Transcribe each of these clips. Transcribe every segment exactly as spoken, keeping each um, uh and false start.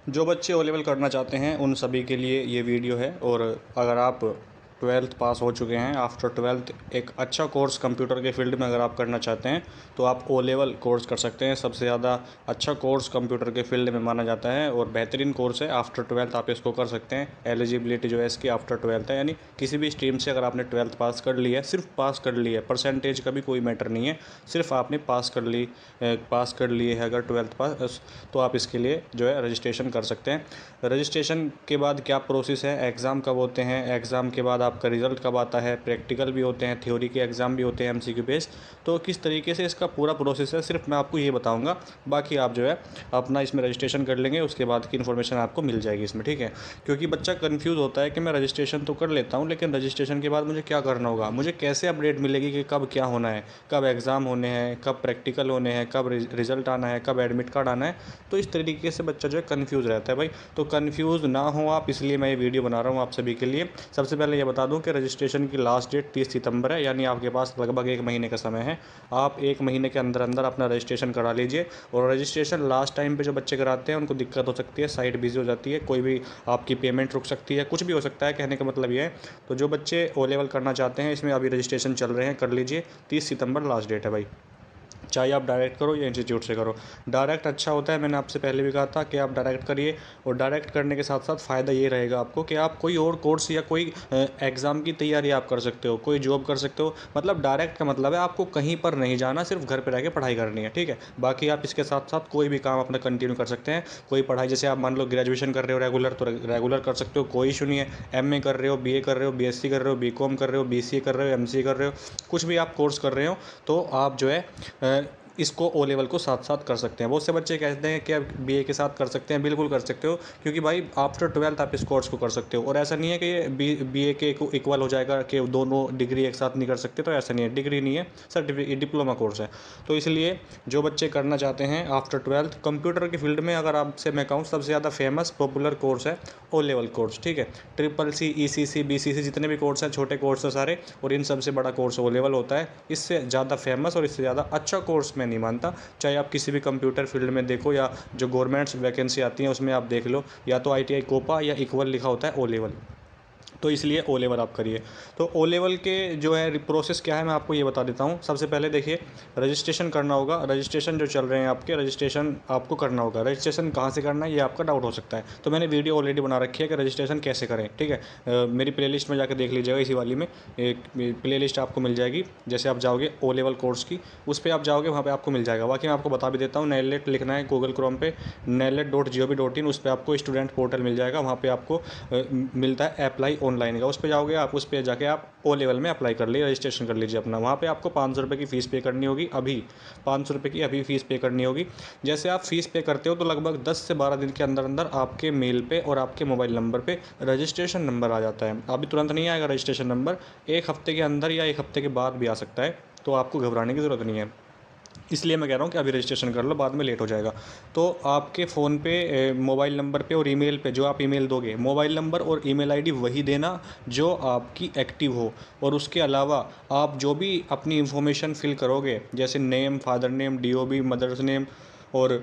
जो बच्चे O level करना चाहते हैं उन सभी के लिए ये वीडियो है। और अगर आप ट्वेल्थ पास हो चुके हैं, आफ्टर ट्वेल्थ एक अच्छा कोर्स कंप्यूटर के फील्ड में अगर आप करना चाहते हैं तो आप ओ लेवल कोर्स कर सकते हैं। सबसे ज़्यादा अच्छा कोर्स कंप्यूटर के फील्ड में माना जाता है और बेहतरीन कोर्स है। आफ्टर ट्वेल्थ आप इसको कर सकते हैं। एलिजिबिलिटी जो है इसकी आफ्टर ट्वेल्थ है, यानी किसी भी स्ट्रीम से अगर आपने ट्वेल्थ पास कर ली है, सिर्फ पास कर ली है, परसेंटेज का भी कोई मैटर नहीं है, सिर्फ आपने पास कर ली पास कर लिए है अगर ट्वेल्थ पास, तो आप इसके लिए जो है रजिस्ट्रेशन कर सकते हैं। रजिस्ट्रेशन के बाद क्या प्रोसेस है, एग्ज़ाम कब होते हैं, एग्ज़ाम के बाद आपका रिज़ल्ट कब आता है, प्रैक्टिकल भी होते हैं, थ्योरी के एग्ज़ाम भी होते हैं एमसीक्यू बेस्ड, तो किस तरीके से इसका पूरा प्रोसेस है सिर्फ मैं आपको ये बताऊंगा। बाकी आप जो है अपना इसमें रजिस्ट्रेशन कर लेंगे, उसके बाद की इन्फॉर्मेशन आपको मिल जाएगी इसमें, ठीक है। क्योंकि बच्चा कन्फ्यूज़ होता है कि मैं रजिस्ट्रेशन तो कर लेता हूँ लेकिन रजिस्ट्रेशन के बाद मुझे क्या करना होगा, मुझे कैसे अपडेट मिलेगी कि कब क्या होना है, कब एग्ज़ाम होने हैं, कब प्रैक्टिकल होने हैं, कब रिज़ल्ट आना है, कब एडमिट कार्ड आना है। तो इस तरीके से बच्चा जो है कन्फ्यूज़ रहता है भाई। तो कन्फ्यूज़ ना हो आप, इसलिए मैं ये वीडियो बना रहा हूँ आप सभी के लिए। सबसे पहले ये बता दूं कि रजिस्ट्रेशन की लास्ट डेट तीस सितंबर है, यानी आपके पास लगभग एक महीने का समय है। आप एक महीने के अंदर अंदर अपना रजिस्ट्रेशन करा लीजिए। और रजिस्ट्रेशन लास्ट टाइम पे जो बच्चे कराते हैं उनको दिक्कत हो सकती है, साइट बिजी हो जाती है, कोई भी आपकी पेमेंट रुक सकती है, कुछ भी हो सकता है, कहने का मतलब ये है। तो जो बच्चे ओ लेवल करना चाहते हैं इसमें अभी रजिस्ट्रेशन चल रहे हैं, कर लीजिए। तीस सितंबर लास्ट डेट है भाई, चाहे आप डायरेक्ट करो या इंस्टीट्यूट से करो। डायरेक्ट अच्छा होता है, मैंने आपसे पहले भी कहा था कि आप डायरेक्ट करिए। और डायरेक्ट करने के साथ साथ फ़ायदा ये रहेगा आपको कि आप कोई और कोर्स या कोई एग्ज़ाम की तैयारी आप कर सकते हो, कोई जॉब कर सकते हो। मतलब डायरेक्ट का मतलब है आपको कहीं पर नहीं जाना, सिर्फ घर पर रह के पढ़ाई करनी है, ठीक है। बाकी आप इसके साथ साथ कोई भी काम अपना कंटिन्यू कर सकते हैं। कोई पढ़ाई, जैसे आप मान लो ग्रेजुएशन कर रहे हो रेगुलर, तो रेगुलर कर सकते हो, कोई इशू नहीं है। एम ए कर रहे हो, बी ए कर रहे हो, बी एस सी कर रहे हो, बी कॉम कर रहे हो, बी सी ए कर रहे हो, एम सी ए कर रहे हो, कुछ भी आप कोर्स कर रहे हो तो आप जो है इसको ओ लेवल को साथ साथ कर सकते हैं। बहुत से बच्चे कहते हैं कि आप बी ए के साथ कर सकते हैं, बिल्कुल कर सकते हो, क्योंकि भाई आफ्टर ट्वेल्थ आप इस कोर्स को कर सकते हो। और ऐसा नहीं है कि ये बी बी ए के इक्वल हो जाएगा कि दोनों डिग्री एक साथ नहीं कर सकते, तो ऐसा नहीं है, डिग्री नहीं है, सर्टिफिकेट डिप्लोमा कोर्स है। तो इसलिए जो बच्चे करना चाहते हैं आफ्टर ट्वेल्थ कंप्यूटर की फील्ड में, अगर आपसे मैं कहूँ सबसे ज़्यादा फेमस पॉपुलर कोर्स है ओ लेवल कोर्स, ठीक है। ट्रिपल सी, ई सी सी, बी सी सी, जितने भी कोर्स हैं, छोटे कोर्स हैं सारे, और इन सबसे बड़ा कोर्स ओ लेवल होता है। इससे ज़्यादा फेमस और इससे ज़्यादा अच्छा कोर्स मैं नहीं मानता। चाहे आप किसी भी कंप्यूटर फील्ड में देखो या जो गवर्नमेंट्स वैकेंसी आती हैं उसमें आप देख लो, या तो आई टी आई कोपा या इक्वल लिखा होता है ओ लेवल। तो इसलिए ओ लेवल आप करिए। तो ओ लेवल के जो है प्रोसेस क्या है मैं आपको ये बता देता हूँ। सबसे पहले देखिए, रजिस्ट्रेशन करना होगा। रजिस्ट्रेशन जो चल रहे हैं आपके, रजिस्ट्रेशन आपको करना होगा। रजिस्ट्रेशन कहाँ से करना है ये आपका डाउट हो सकता है, तो मैंने वीडियो ऑलरेडी बना रखी है कि रजिस्ट्रेशन कैसे करें, ठीक है। अ, मेरी प्लेलिस्ट में जाकर देख लीजिएगा, इसी वाली में एक प्लेलिस्ट आपको मिल जाएगी। जैसे आप जाओगे ओ लेवल कोर्स की, उस पर आप जाओगे, वहाँ पर आपको मिल जाएगा। बाकी मैं आपको बता भी देता हूँ, नेलेट लिखना है गूगल क्रोम पे, NIELIT dot G O V dot in, उस पर आपको स्टूडेंट पोर्टल मिल जाएगा। वहाँ पर आपको अ, मिलता है अप्लाई ऑनलाइन का, उस पर जाओगे आप, उस पर जाके आप ओ लेवल में अप्लाई कर लिए, रजिस्ट्रेशन कर लीजिए अपना। वहाँ पे आपको पाँच सौ रुपये की फ़ीस पे करनी होगी, अभी पाँच सौ रुपये की अभी फ़ीस पे करनी होगी। जैसे आप फ़ीस पे करते हो तो लगभग दस से बारह दिन के अंदर अंदर आपके मेल पे और आपके मोबाइल नंबर पे रजिस्ट्रेशन नंबर आ जाता है। अभी तुरंत नहीं आएगा रजिस्ट्रेशन नंबर, एक हफ्ते के अंदर या एक हफ्ते के बाद भी आ सकता है, तो आपको घबराने की ज़रूरत नहीं है। इसलिए मैं कह रहा हूँ कि अभी रजिस्ट्रेशन कर लो, बाद में लेट हो जाएगा। तो आपके फ़ोन पे, मोबाइल नंबर पे और ईमेल पे, जो आप ईमेल दोगे, मोबाइल नंबर और ईमेल आईडी वही देना जो आपकी एक्टिव हो। और उसके अलावा आप जो भी अपनी इंफॉर्मेशन फिल करोगे, जैसे name, father name, D O B, mother's name, और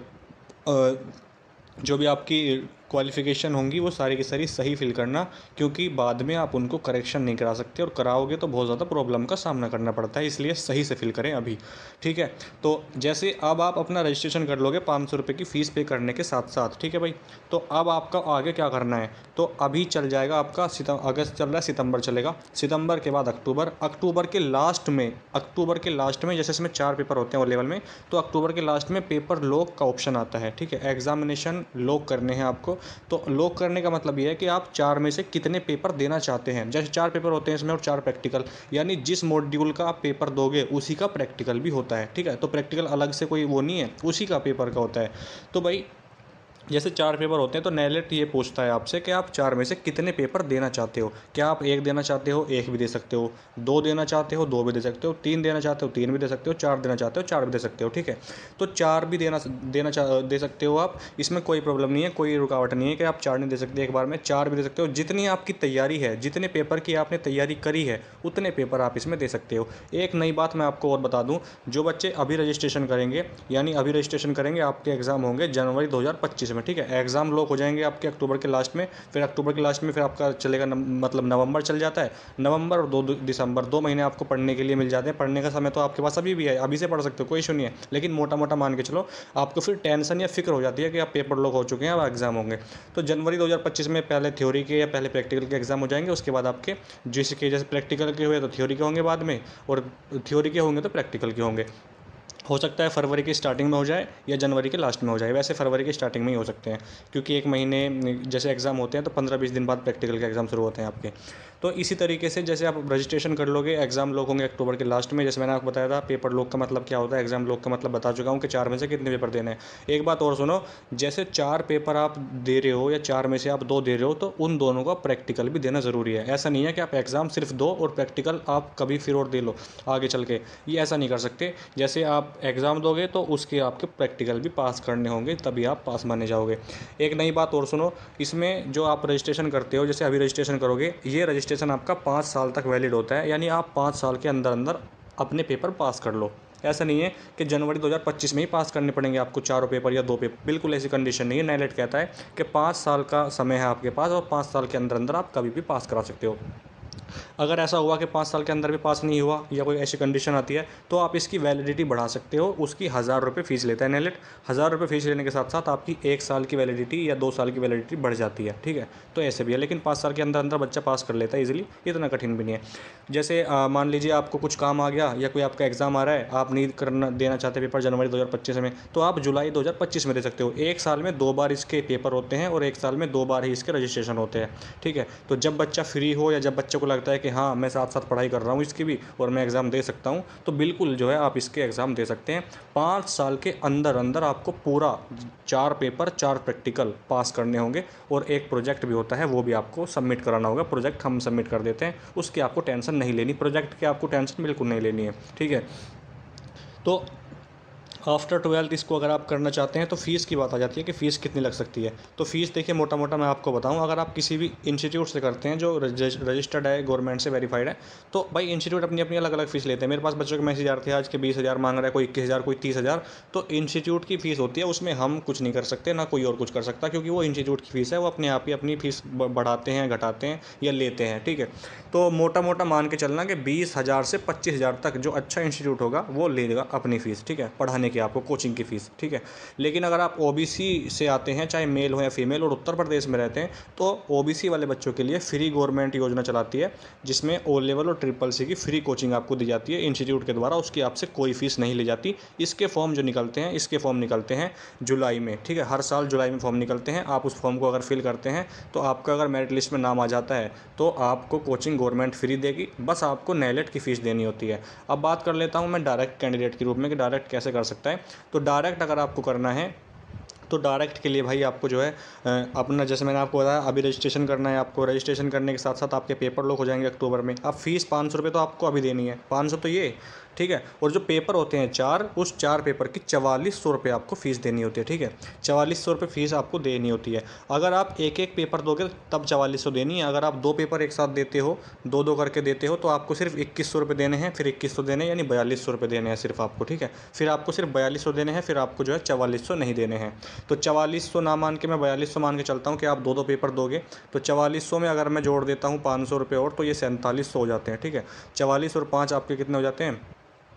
अ, जो भी आपकी क्वालिफ़िकेशन होंगी वो सारी की सारी सही फिल करना, क्योंकि बाद में आप उनको करेक्शन नहीं करा सकते, और कराओगे तो बहुत ज़्यादा प्रॉब्लम का सामना करना पड़ता है। इसलिए सही से फिल करें अभी, ठीक है। तो जैसे अब आप अपना रजिस्ट्रेशन कर लोगे पाँच सौ रुपये की फ़ीस पे करने के साथ साथ, ठीक है भाई। तो अब आपका आगे क्या करना है, तो अभी चल जाएगा आपका सितंबर, अगस्त चल रहा है, सितंबर चलेगा, सितंबर के बाद अक्टूबर, अक्टूबर के लास्ट में, अक्टूबर के लास्ट में जैसे इसमें चार पेपर होते हैं ओ लेवल में, तो अक्टूबर के लास्ट में पेपर लॉक का ऑप्शन आता है, ठीक है। एग्जामिनेशन लॉक करने हैं आपको। तो लॉक करने का मतलब ये है कि आप चार में से कितने पेपर देना चाहते हैं। जैसे चार पेपर होते हैं इसमें और चार प्रैक्टिकल, यानी जिस मॉड्यूल का आप पेपर दोगे उसी का प्रैक्टिकल भी होता है, ठीक है। तो प्रैक्टिकल अलग से कोई वो नहीं है, उसी का पेपर का होता है। तो भाई जैसे चार पेपर होते हैं तो नेलेट ये पूछता है आपसे कि आप चार में से कितने पेपर देना चाहते हो। क्या आप एक देना चाहते हो, एक भी दे सकते हो, दो देना चाहते हो, दो भी दे सकते हो, तीन देना चाहते हो, तीन भी दे सकते हो, चार देना चाहते हो, चार भी दे सकते हो, ठीक है। तो चार भी देना देना चाह दे सकते हो आप, इसमें कोई प्रॉब्लम नहीं है, कोई रुकावट नहीं है कि आप चार नहीं दे सकते एक बार में, चार भी दे सकते हो। जितनी आपकी तैयारी है, जितने पेपर की आपने तैयारी करी है, उतने पेपर आप इसमें दे सकते हो। एक नई बात मैं आपको और बता दूं, जो बच्चे अभी रजिस्ट्रेशन करेंगे, यानी अभी रजिस्ट्रेशन करेंगे, आपके एग्ज़ाम होंगे जनवरी दो हज़ार पच्चीस में, में, ठीक है। एग्ज़ाम लॉक हो जाएंगे आपके अक्टूबर के लास्ट में, फिर अक्टूबर के लास्ट में फिर आपका चलेगा नम, मतलब नवंबर चल जाता है, नवंबर और दो दिसंबर दो महीने आपको पढ़ने के लिए मिल जाते हैं। पढ़ने का समय तो आपके पास अभी भी है, अभी से पढ़ सकते हो, कोई इशू नहीं है, लेकिन मोटा मोटा मान के चलो आपको फिर टेंशन या फिक्र हो जाती है कि आप पेपर लॉक हो चुके हैं, अब एग्ज़ाम होंगे। तो जनवरी दो हज़ार पच्चीस में पहले थ्योरी के या पहले प्रैक्टिकल के एग्ज़ाम हो जाएंगे, उसके बाद आपके जिसके जैसे प्रैक्टिकल के हुए तो थ्योरी के होंगे बाद में, और थ्योरी के होंगे तो प्रैक्टिकल के होंगे। हो सकता है फरवरी की स्टार्टिंग में हो जाए या जनवरी के लास्ट में हो जाए, वैसे फरवरी की स्टार्टिंग में ही हो सकते हैं, क्योंकि एक महीने जैसे एग्ज़ाम होते हैं तो पंद्रह बीस दिन बाद प्रैक्टिकल के एग्ज़ाम शुरू होते हैं आपके। तो इसी तरीके से जैसे आप रजिस्ट्रेशन कर लोगे, एग्ज़ाम लॉक होंगे अक्टूबर के लास्ट में। जैसे मैंने आपको बताया था पेपर लॉक का मतलब क्या होता है, एग्ज़ाम लॉक का मतलब बता चुका हूँ कि चार में से कितने पेपर देने हैं। एक बात और सुनो, जैसे चार पेपर आप दे रहे हो या चार में से आप दो दे रहे हो, तो उन दोनों का प्रैक्टिकल भी देना ज़रूरी है। ऐसा नहीं है कि आप एग्ज़ाम सिर्फ दो और प्रैक्टिकल आप कभी फिर और दे लो आगे चल के, ये ऐसा नहीं कर सकते। जैसे आप एग्ज़ाम दोगे तो उसके आपके प्रैक्टिकल भी पास करने होंगे, तभी आप पास माने जाओगे। एक नई बात और सुनो, इसमें जो आप रजिस्ट्रेशन करते हो, जैसे अभी रजिस्ट्रेशन करोगे, ये रजिस्ट्रेशन आपका पाँच साल तक वैलिड होता है, यानी आप पाँच साल के अंदर अंदर अपने पेपर पास कर लो। ऐसा नहीं है कि जनवरी दो हज़ार पच्चीस में ही पास करने पड़ेंगे आपको चारों पेपर या दो पेपर, बिल्कुल ऐसी कंडीशन नहीं है। नाइलेट कहता है कि पाँच साल का समय है आपके पास और पाँच साल के अंदर अंदर आप कभी भी पास करा सकते हो। अगर ऐसा हुआ कि पाँच साल के अंदर भी पास नहीं हुआ या कोई ऐसी कंडीशन आती है, तो आप इसकी वैलिडिटी बढ़ा सकते हो। उसकी हज़ार रुपये फ़ीस लेता है नाइलेट। हज़ार रुपये फ़ीस लेने के साथ साथ आपकी एक साल की वैलिडिटी या दो साल की वैलिडिटी बढ़ जाती है, ठीक है। तो ऐसे भी है, लेकिन पाँच साल के अंदर अंदर बच्चा पास कर लेता है ईजिली, इतना कठिन भी नहीं है। जैसे मान लीजिए आपको कुछ काम आ गया या कोई आपका एग्ज़ाम आ रहा है, आप नहीं करना देना चाहते पेपर जनवरी दो हज़ार पच्चीस में, तो आप जुलाई दो हज़ार पच्चीस में दे सकते हो। एक साल में दो बार इसके पेपर होते हैं और एक साल में दो बार ही इसके रजिस्ट्रेशन होते हैं, ठीक है। तो जब बच्चा फ्री हो या जब बच्चे को लगता है कि हाँ मैं साथ साथ पढ़ाई कर रहा हूँ इसकी भी और मैं एग्ज़ाम दे सकता हूँ, तो बिल्कुल जो है आप इसके एग्ज़ाम दे सकते हैं। पाँच साल के अंदर अंदर आपको पूरा चार पेपर चार प्रैक्टिकल पास करने होंगे और एक प्रोजेक्ट भी होता है, वो भी आपको सबमिट कराना होगा। प्रोजेक्ट हम सबमिट कर देते हैं, उसकी आपको टेंशन नहीं लेनी, प्रोजेक्ट की आपको टेंशन बिल्कुल नहीं लेनी है, ठीक है। तो आफ्टर ट्वेल्थ इसको अगर आप करना चाहते हैं तो फ़ीस की बात आ जाती है कि फ़ीस कितनी लग सकती है। तो फ़ीस देखिए मोटा मोटा मैं आपको बताऊं, अगर आप किसी भी इंस्टीट्यूट से करते हैं जो रजिस्टर्ड है, गवर्नमेंट से वेरीफाइड है, तो भाई इंस्टीट्यूट अपनी अपनी अलग अलग फ़ीस लेते हैं। मेरे पास बच्चों के मैसेज आ रहे थे आज के बीस हज़ार मांग रहा है, कोई इक्कीस हज़ार, कोई तीस हज़ार। तो इंस्टीट्यूट की फ़ीस होती है, उसमें हम कुछ नहीं कर सकते, ना कोई और कुछ कर सकता, क्योंकि वो इंस्टीट्यूट की फ़ीस है, वो अपने आप ही अपनी फ़ीस बढ़ाते हैं, घटाते हैं या लेते हैं, ठीक है। तो मोटा मोटा मान के चलना कि बीस हज़ार से पच्चीस हज़ार तक जो अच्छा इंस्टीट्यूट होगा वो लेगा अपनी फ़ीस, ठीक है, पढ़ाने की आपको कोचिंग की फीस, ठीक है। लेकिन अगर आप ओबीसी से आते हैं, चाहे मेल हो या फीमेल, और उत्तर प्रदेश में रहते हैं, तो ओबीसी वाले बच्चों के लिए फ्री गवर्नमेंट योजना चलाती है, जिसमें ओ लेवल और ट्रिपल सी की फ्री कोचिंग आपको दी जाती है इंस्टीट्यूट के द्वारा। उसकी आपसे कोई फीस नहीं ली जाती। इसके फॉर्म जो निकलते हैं, इसके फॉर्म निकलते हैं जुलाई में, ठीक है। हर साल जुलाई में फॉर्म निकलते हैं। आप उस फॉर्म को अगर फिल करते हैं तो आपका अगर मेरिट लिस्ट में नाम आ जाता है तो आपको कोचिंग गवर्नमेंट फ्री देगी, बस आपको नाइलेट की फ़ीस देनी होती है। अब बात कर लेता हूँ मैं डायरेक्ट कैंडिडेट के रूप में कि डायरेक्ट कैसे कर सकता है। तो डायरेक्ट अगर आपको करना है तो डायरेक्ट के लिए भाई आपको जो है अपना, जैसे मैंने आपको बताया अभी रजिस्ट्रेशन करना है आपको। रजिस्ट्रेशन करने के साथ साथ आपके पेपर लॉक हो जाएंगे अक्टूबर में। अब फीस पाँच सौ रुपये तो आपको अभी देनी है, पाँच सौ तो ये, ठीक है। और जो पेपर होते हैं चार, उस चार पेपर की चवालीस सौ रुपये आपको फ़ीस देनी होती है, ठीक है। चवालीस सौ रुपये फ़ीस आपको देनी होती है। अगर आप एक एक पेपर दोगे तब चवालीस सौ देनी है। अगर आप दो पेपर एक साथ देते हो, दो दो करके देते हो, तो आपको सिर्फ इक्कीस सौ रुपये देने हैं, फिर इक्कीस सौ देने हैं, यानी बयालीस सौ रुपये देने हैं सिर्फ आपको, ठीक है। फिर आपको सिर्फ बयालीस सौ देने हैं, फिर आपको जो है चवालीस सौ नहीं देने हैं। तो चवालीस सौ ना मान के मैं बयालीस सौ मान के चलता हूँ कि आप दो दो पेपर दोगे, तो चवालीस सौ में अगर मैं जोड़ देता हूँ पाँच सौ रुपये और, तो ये सैंतालीस सौ हो जाते हैं, ठीक है। चवालीस और पाँच आपके कितने हो जाते हैं,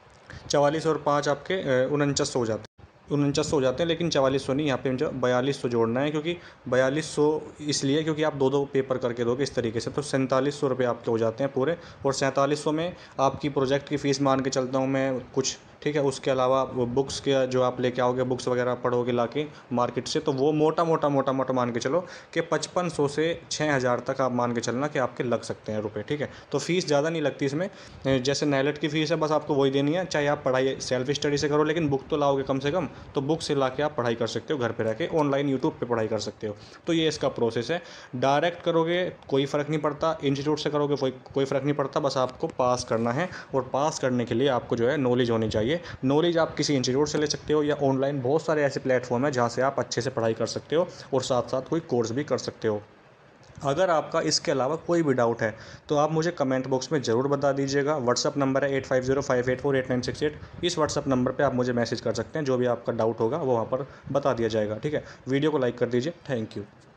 चवालीस और पाँच आपके उनचास सौ हो जाते हैं, उनचास सौ हो जाते हैं। लेकिन चवालीस सौ नहीं, यहाँ पे मुझे बयालीस सौ जोड़ना है, क्योंकि बयालीस सौ इसलिए क्योंकि आप दो दो पेपर करके दोगे इस तरीके से। तो सैंतालीस सौ रुपये आपके हो जाते हैं पूरे। और सैंतालीस सौ में आपकी प्रोजेक्ट की फ़ीस मान के चलता हूँ मैं कुछ, ठीक है। उसके अलावा वो बुक्स के जो आप लेके आओगे, बुक्स वगैरह पढ़ोगे लाके मार्केट से, तो वो मोटा मोटा मोटा मोटा मान के चलो कि पचपन सौ से छः हज़ार तक आप मान के चलना कि आपके लग सकते हैं रुपए, ठीक है। तो फीस ज़्यादा नहीं लगती इसमें, जैसे नाइलेट की फ़ीस है बस आपको वही देनी है, चाहे आप पढ़ाई सेल्फ स्टडी से करो, लेकिन बुक तो लाओगे कम से कम, तो बुक से ला के आप पढ़ाई कर सकते हो, घर पर रह के ऑनलाइन यूट्यूब पर पढ़ाई कर सकते हो। तो ये इसका प्रोसेस है। डायरेक्ट करोगे कोई फ़र्क नहीं पड़ता, इंस्टीट्यूट से करोगे कोई कोई फ़र्क नहीं पड़ता, बस आपको पास करना है। और पास करने के लिए आपको जो है नॉलेज होनी चाहिए। नॉलेज आप किसी इंस्टीट्यूट से ले सकते हो या ऑनलाइन बहुत सारे ऐसे प्लेटफॉर्म हैं जहाँ से आप अच्छे से पढ़ाई कर सकते हो और साथ साथ कोई कोर्स भी कर सकते हो। अगर आपका इसके अलावा कोई भी डाउट है तो आप मुझे कमेंट बॉक्स में ज़रूर बता दीजिएगा। व्हाट्सअप नंबर है eight five zero five eight four eight nine six eight. इस व्हाट्सअप नंबर पे आप मुझे मैसेज कर सकते हैं, जो भी आपका डाउट होगा वो वहाँ पर बता दिया जाएगा। ठीक है, वीडियो को लाइक कर दीजिए। Thank you.